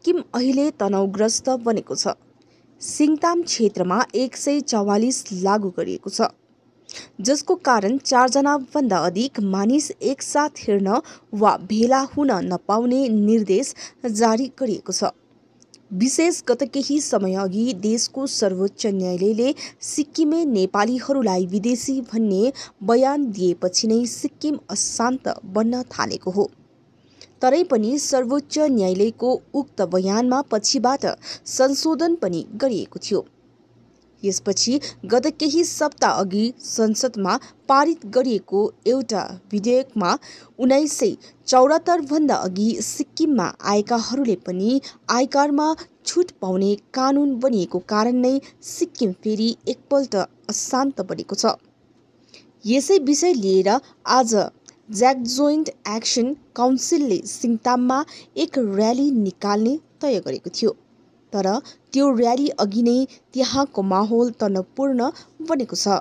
सिक्किम अहिले तनावग्रस्त बनेको छ। सिङताम क्षेत्रमा 144 लागू गरिएको छ, जसको कारण 4 जना भन्दा अधिक मानिस एकसाथ हिँड्न वा भेला हुन नपाउने निर्देश जारी गरिएको छ। विशेष गत केही समय अघि देशको सर्वोच्च न्यायालयले सिक्किमे नेपालीहरूलाई विदेशी भन्ने बयान दिएपछि नै सिक्किम अशान्त बन्न थालेको हो। तरै पनि सर्वोच्च न्यायालयको उक्त बयानमा पछिबाट संशोधन पनि गरिएको थियो। यसपछि गत केही सप्ताह अघि संसदमा पारित गरिएको एउटा विधेयकमा 1974 भन्दा अघि सिक्किममा आएकाहरूले पनि आयकरमा छुट पाउने कानुन बनिएको कारण नै सिक्किम फेरि एकपल्ट अशान्त बनेको छ। यसै विषय लिएर आज ज्याक जोइन्ट एक्सन काउन्सिलले सिङताममा एक र्याली निकाल्ने तय गरेको थियो, तर त्यो र्याली अघि नै त्यहाँको माहौल तनावपूर्ण बनेको छ।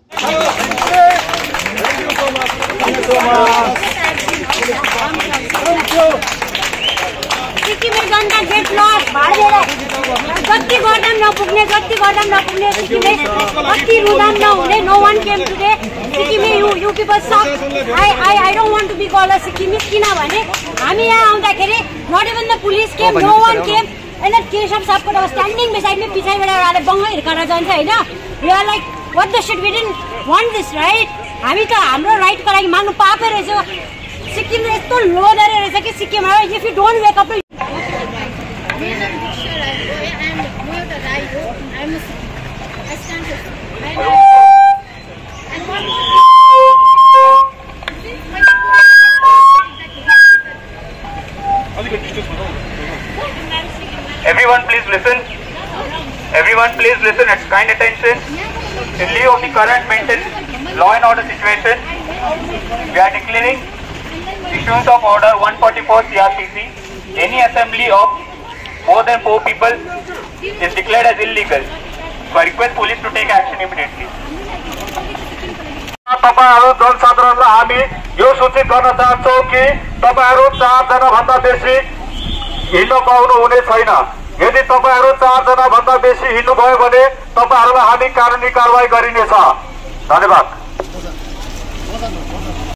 सिक्किमे जनता गेट लस जति गर्दा नपुग्ने सिक्किमे कति रुदाम नहुने no one came today Sikkimey you people suck I don't want to be called a Sikkimey किनभने हामी यहाँ आउँदाखेरि not even the police came no one came and Keshav साहबको स्ट्यान्डिङ बिसाइड मी पछाडिबाट आएर बङ्गै हिर्काएर जान्छ हैन। We are like what the shit we didn't want this right. हामी त हाम्रो राइटको लागि माग्नु पापै रहेछ। सिक्किम यस्तो लोधरे रहेछ कि सिक्किममा if you don't wake up Everyone please listen at kind attention. In lieu of the current maintained law and order situation, we are declaring issuance of order 144 CRPC. Any assembly of more than 4 people is declared as illegal. So I request police to take action immediately. तपाईहरु जनसाधारणलाई हामी यो सूचित गर्न चाहन्छौं कि तपाईहरु 4 जना भन्दा बेसी हिँड्न पाउनु हुने छैन। यदि तपाईहरु 4 जना भन्दा बेसी हिँड्नु भयो भने तपाईहरुलाई हामी कानुनी कारबाही गरिनेछ। धन्यवाद।